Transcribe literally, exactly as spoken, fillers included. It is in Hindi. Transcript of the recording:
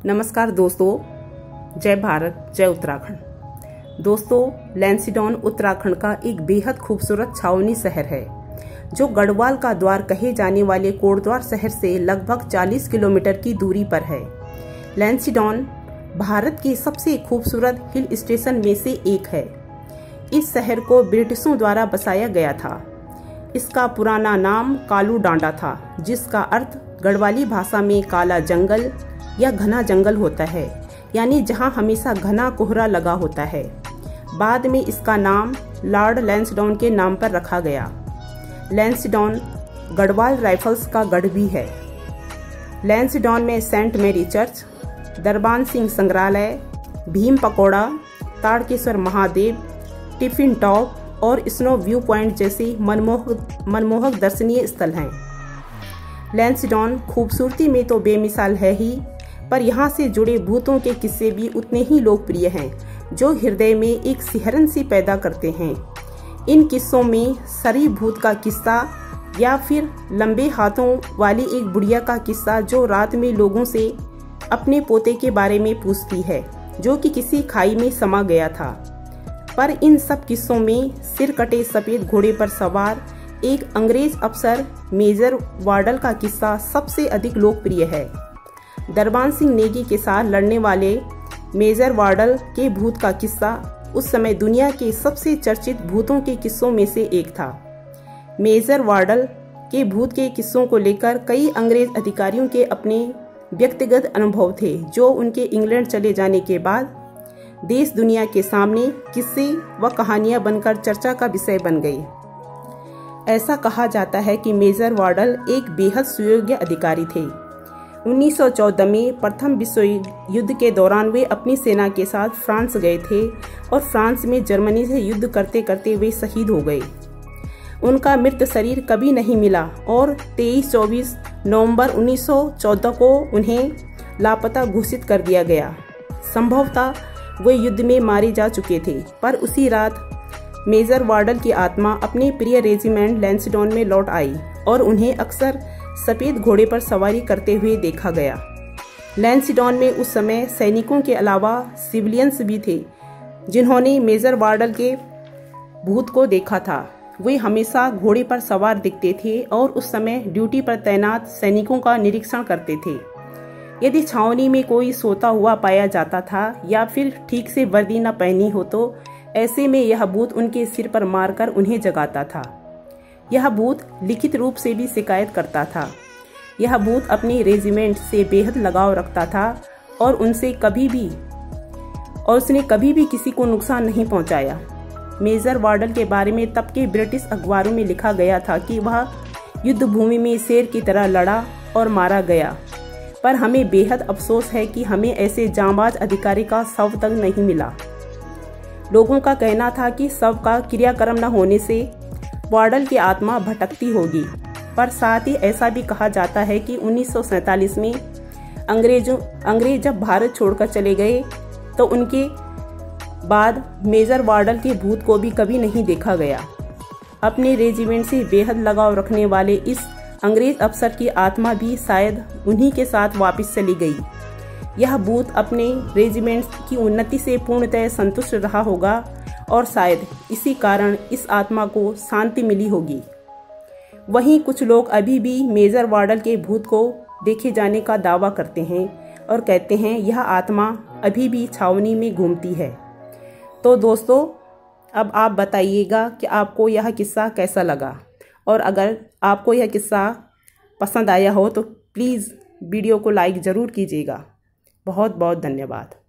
नमस्कार दोस्तों, जय भारत, जय उत्तराखंड। दोस्तों, लैंसीडौन उत्तराखंड का एक बेहद खूबसूरत छावनी शहर है जो गढ़वाल का द्वार कहे जाने वाले कोटद्वार शहर से लगभग चालीस किलोमीटर की दूरी पर है। लैंसीडौन भारत के सबसे खूबसूरत हिल स्टेशन में से एक है। इस शहर को ब्रिटिशों द्वारा बसाया गया था। इसका पुराना नाम कालू डांडा था, जिसका अर्थ गढ़वाली भाषा में काला जंगल या घना जंगल होता है, यानी जहां हमेशा घना कोहरा लगा होता है। बाद में इसका नाम लॉर्ड लैंसडौन के नाम पर रखा गया। लैंसडौन गढ़वाल राइफल्स का गढ़ भी है। लैंसडौन में saint Mary church, Darban Singh संग्रहालय, भीम पकौड़ा, ताड़केश्वर महादेव, टिफिन टॉप और स्नो व्यू पॉइंट जैसे मनमोहक मनमोहक दर्शनीय स्थल हैं। लैंसडौन खूबसूरती में तो बेमिसाल है ही, पर यहाँ से जुड़े भूतों के किस्से भी उतने ही लोकप्रिय हैं, जो हृदय में एक सिहरन सी पैदा करते हैं। इन किस्सों में सरी भूत का किस्सा या फिर लंबे हाथों वाली एक बुढ़िया का किस्सा जो रात में लोगों से अपने पोते के बारे में पूछती है, जो कि किसी खाई में समा गया था। पर इन सब किस्सों में सिर कटे सफेद घोड़े पर सवार एक अंग्रेज अफसर मेजर वार्डल का किस्सा सबसे अधिक लोकप्रिय है। दरबान सिंह नेगी के साथ लड़ने वाले मेजर वार्डल के भूत का किस्सा उस समय दुनिया के सबसे चर्चित भूतों के किस्सों में से एक था। मेजर वार्डल के भूत के किस्सों को लेकर कई अंग्रेज अधिकारियों के अपने व्यक्तिगत अनुभव थे, जो उनके इंग्लैंड चले जाने के बाद देश दुनिया के सामने किस्से व कहानियां बनकर चर्चा का विषय बन गई। ऐसा कहा जाता है कि मेजर वार्डल एक बेहद सुयोग्य अधिकारी थे। उन्नीस सौ चौदह में प्रथम विश्व युद्ध के दौरान वे अपनी सेना के साथ फ्रांस गए थे और फ्रांस में जर्मनी से युद्ध करते करते वे शहीद हो गए। उनका मृत शरीर कभी नहीं मिला और तेईस चौबीस नवंबर उन्नीस सौ चौदह को उन्हें लापता घोषित कर दिया गया। संभवतः वे युद्ध में मारे जा चुके थे, पर उसी रात मेजर वार्डल की आत्मा अपने प्रिय रेजिमेंट लैंसडौन में लौट आई और उन्हें अक्सर सफेद घोड़े पर सवारी करते हुए देखा गया। लैंसडौन में उस समय सैनिकों के अलावा सिविलियंस भी थे, जिन्होंने मेजर वार्डल के भूत को देखा था। वे हमेशा घोड़े पर सवार दिखते थे और उस समय ड्यूटी पर तैनात सैनिकों का निरीक्षण करते थे। यदि छावनी में कोई सोता हुआ पाया जाता था या फिर ठीक से वर्दी न पहनी हो, तो ऐसे में यह भूत उनके सिर पर मारकर उन्हें जगाता था। यह भूत लिखित रूप से भी शिकायत करता था। यह भूत अपने रेजिमेंट से बेहद लगाव रखता था और उनसे कभी भी और उसने कभी भी किसी को नुकसान नहीं पहुंचाया। मेजर वार्डल के बारे में तब के ब्रिटिश अखबारों में लिखा गया था कि वह युद्ध भूमि में शेर की तरह लड़ा और मारा गया, पर हमें बेहद अफसोस है कि हमें ऐसे जांबाज अधिकारी का शव तक नहीं मिला। लोगों का कहना था कि शव का क्रियाक्रम न होने से वार्डल की आत्मा भटकती होगी, पर साथ ही ऐसा भी कहा जाता है कि उन्नीस सौ सैंतालीस में अंग्रेजों अंग्रेज जब भारत छोड़कर चले गए तो उनके बाद मेजर वार्डल के भूत को भी कभी नहीं देखा गया। अपने रेजिमेंट से बेहद लगाव रखने वाले इस अंग्रेज अफसर की आत्मा भी शायद उन्हीं के साथ वापस चली गई। यह भूत अपने रेजिमेंट की उन्नति से पूर्णतः संतुष्ट रहा होगा और शायद इसी कारण इस आत्मा को शांति मिली होगी। वहीं कुछ लोग अभी भी मेजर वार्डल के भूत को देखे जाने का दावा करते हैं और कहते हैं यह आत्मा अभी भी छावनी में घूमती है। तो दोस्तों, अब आप बताइएगा कि आपको यह किस्सा कैसा लगा, और अगर आपको यह किस्सा पसंद आया हो तो प्लीज़ वीडियो को लाइक ज़रूर कीजिएगा। बहुत बहुत धन्यवाद।